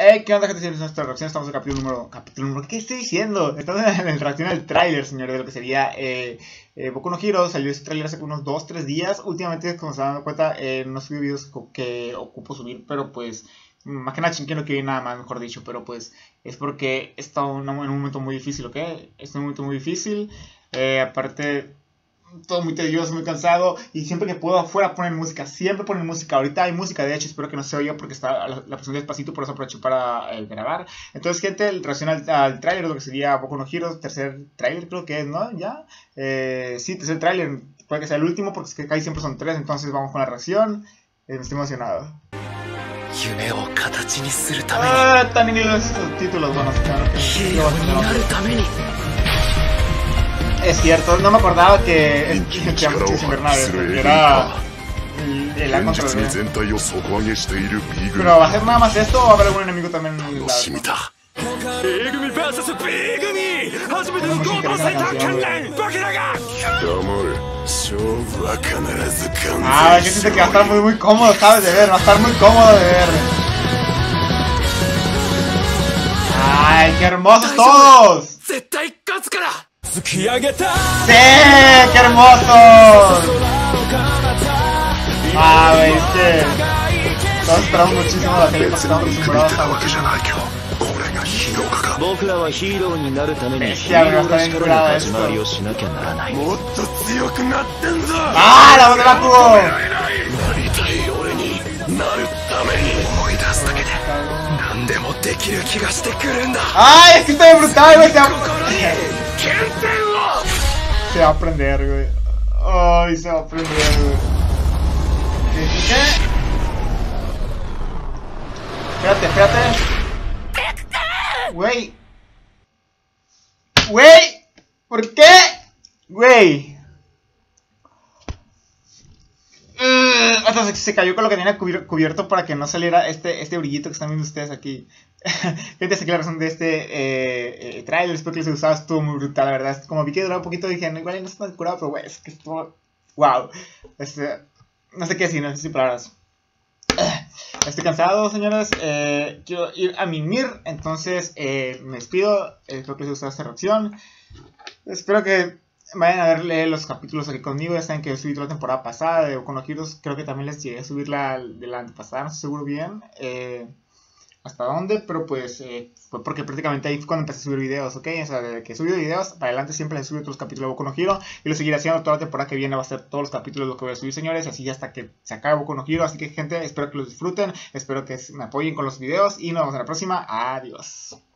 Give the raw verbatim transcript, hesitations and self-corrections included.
Hey, ¿qué onda, gente? Si nuestra reacción, estamos en el capítulo número... Capítulo número... ¿Qué estoy diciendo? Estamos en la reacción al tráiler, señores, de lo que sería eh, eh, Boku no Hero. Salió ese tráiler hace unos dos tres días. Últimamente, como se han dado cuenta, eh, no subí videos que ocupo subir, pero pues... Más que nada chingue no quiero nada más, mejor dicho. Pero pues es porque he estado en un momento muy difícil, ¿ok? Estoy en un momento muy difícil. Eh, aparte... Todo muy tedioso, muy cansado. Y siempre que puedo afuera poner música. Siempre ponen música. Ahorita hay música, de hecho, espero que no se oiga porque está la, la presión despacito. Por eso aprovecho para eh, grabar. Entonces, gente, el reacción al, al tráiler, lo que sería Boku no Hero, tercer tráiler creo que es, ¿no? Ya. Eh, sí, tercer tráiler. Puede que sea el último porque es que casi siempre son tres. Entonces vamos con la reacción. Eh, me estoy emocionado. Ah, también los subtítulos, bueno, es cierto, no me acordaba que el que se llama Chis Invernales era el, la contra de... Pero ¿va a ser nada más esto o va a haber algún enemigo también en el lado? Ah, yo siento que va a estar muy muy cómodo, sabes, de ver, va a estar muy cómodo de ver. ¡Ay, qué hermosos todos! ¡Sí! ¡Qué hermosos! Ah, güey, es que... Todos esperamos muchísimo la serie, estamos acostumbrados a... Bestia, me va a estar bien curada esto. ¡Ah, la voz de Bakugo! ¡Ay, es que está bien brutal, güey! Se va a aprender, güey. Ay, se va a aprender, güey. ¿Qué? Espérate, espérate. Güey. Güey. ¿Por qué? Güey. Uh, hasta se, se cayó con lo que tenía cubier cubierto para que no saliera este, este brillito que están viendo ustedes aquí. Gente, sé que la razón de este eh, eh, trailer, espero que les haya gustado, estuvo muy brutal, la verdad. Como vi que duraba un poquito, dije, no, igual no está tan curado, pero güey, es que estuvo... Wow. Este, no sé qué decir, no sé si palabras. Estoy cansado, señores. Eh, quiero ir a mimir, entonces eh, me despido. Eh, espero que les haya gustado esta reacción. Espero que vayan a verle los capítulos aquí conmigo. Ya saben que subí la temporada pasada de Boku no Hero. Creo que también les llegué a subir la de la antepasada, no estoy seguro bien. Eh... hasta dónde, pero pues eh, fue porque prácticamente ahí fue cuando empecé a subir videos, ¿ok? O sea, desde que subí videos, para adelante siempre les subo todos los capítulos de Boku no Hero, y lo seguiré haciendo toda la temporada que viene, va a ser todos los capítulos de lo que voy a subir, señores, así hasta que se acabe Boku no Hero. Así que, gente, espero que los disfruten, espero que me apoyen con los videos, y nos vemos en la próxima. Adiós.